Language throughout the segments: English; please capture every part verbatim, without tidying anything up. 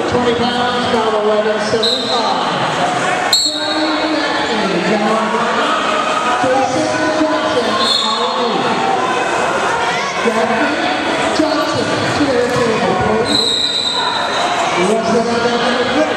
twenty pounds, down eleven seventy-five. Johnson, two at the table, please. Wrestling at number three.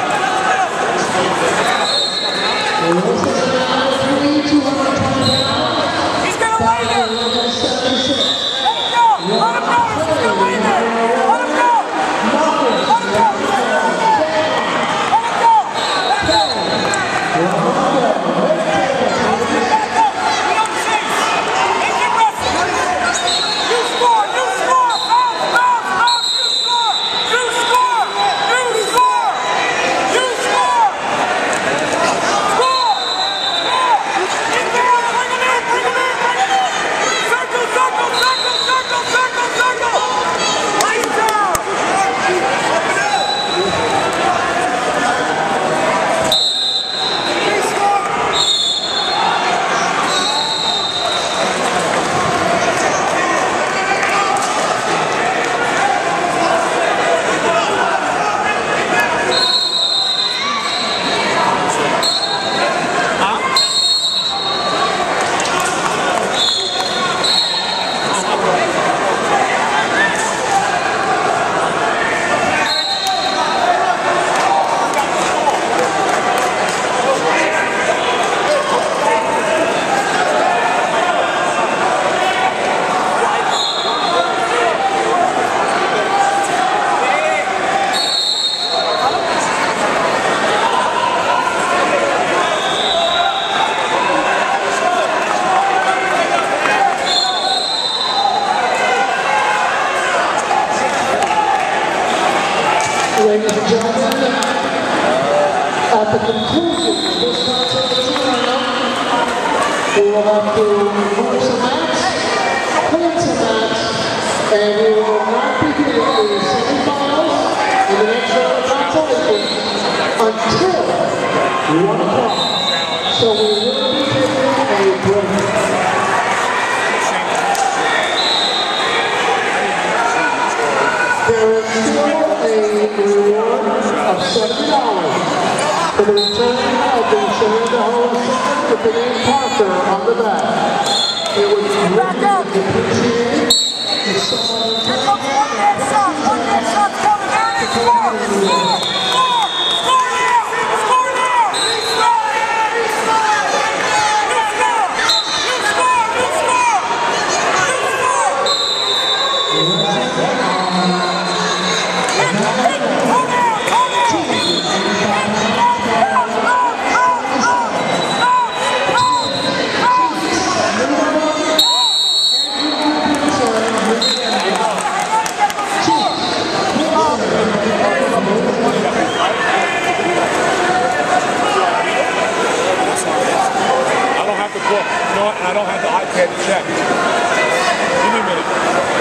Wrestling at number three, two hundred twenty pounds. He's gonna lay there. eleven seventy-six. Let him go. Let him go. He's gonna lay there. Let him go. Let him go. Let him go. Let him go. Back up. We don't chase. Make it wrestle. You score. You score. Bounce, bounce, bounce. You score. You score. You score. You score. Score. Score. Get there. Bring him in. Bring him in. Bring him in. Circle, circle, circle, circle, circle, circle. Right down. Ladies and gentlemen, at the conclusion of this contest round, we will have to move some mats, clean some mats, and we will not begin the semifinals in the next round of consolation until one o'clock. So we will be taking a break. There is still a reward of seventy dollars for the return of the Surrender Hall with the name Parker on the back. It would be greatly appreciated if someone would Here comes one man shot. One man shot coming. There it is. Score. Score. Score. Score now. Score now. You score. You score. You score. You score. You score. I don't have the iPad to check. Give me a minute.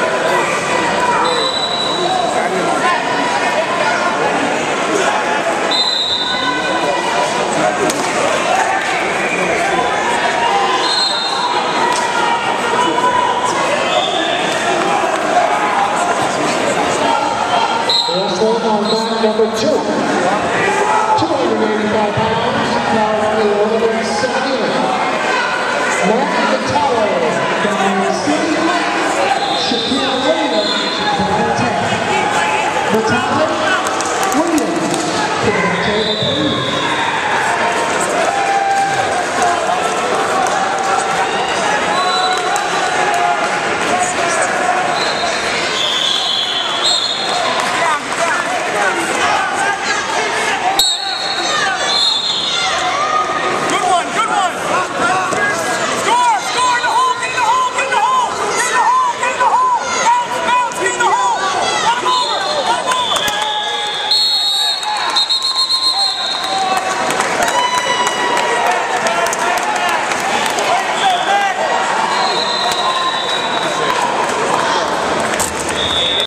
Wrestling on mat number two. two hundred eighty-five pounds, now eleven seventy-eight. Matt Metallo, down C. Shakir Williams, down ten. Metallo.